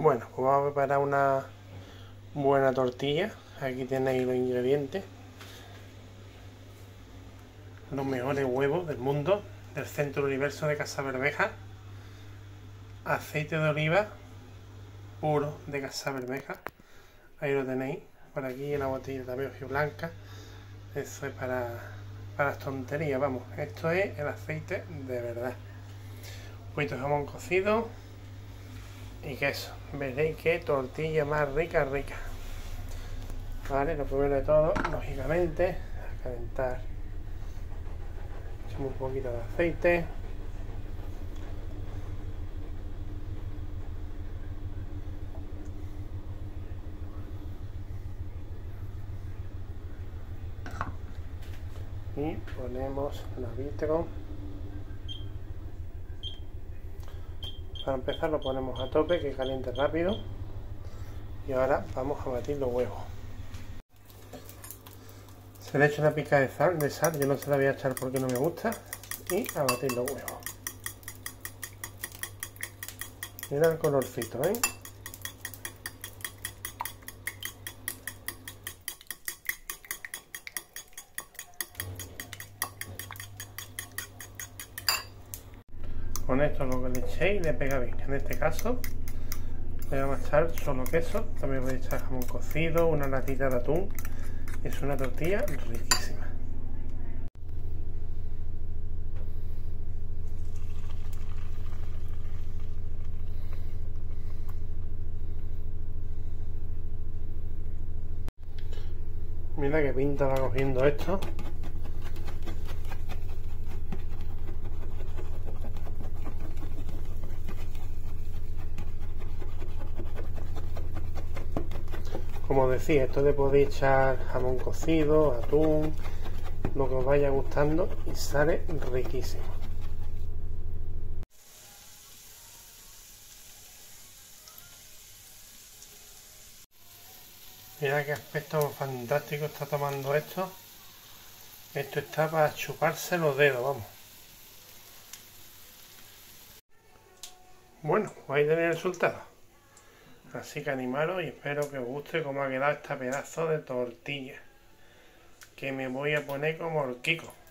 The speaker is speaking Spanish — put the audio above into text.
Bueno, pues vamos a preparar una buena tortilla. Aquí tenéis los ingredientes. Los mejores huevos del mundo, del centro del universo de Casa Bermeja. Aceite de oliva puro de Casa Bermeja. Ahí lo tenéis. Por aquí en la botella también blanca. Eso es para las tonterías, vamos. Esto es el aceite de verdad. Un poquito de jamón cocido y queso. Veréis qué tortilla más rica. Vale, lo primero de todo, lógicamente, a calentar. Echamos un poquito de aceite. Y ponemos el arbitro. Para empezar lo ponemos a tope, que caliente rápido. Y ahora vamos a batir los huevos. Se le echa una pizca de sal, yo no se la voy a echar porque no me gusta. Y a batir los huevos. Mira el colorcito, ¿eh? Con esto lo que le echéis le pega bien. En este caso le vamos a echar solo queso, también voy a echar jamón cocido, una latita de atún. Es una tortilla riquísima. Mira qué pinta va cogiendo esto. Como decía, esto le podéis echar jamón cocido, atún, lo que os vaya gustando y sale riquísimo. Mira qué aspecto fantástico está tomando esto. Esto está para chuparse los dedos, vamos. Bueno, pues ahí tenéis el resultado. Así que animaros y espero que os guste cómo ha quedado este pedazo de tortilla. Que me voy a poner como horquico.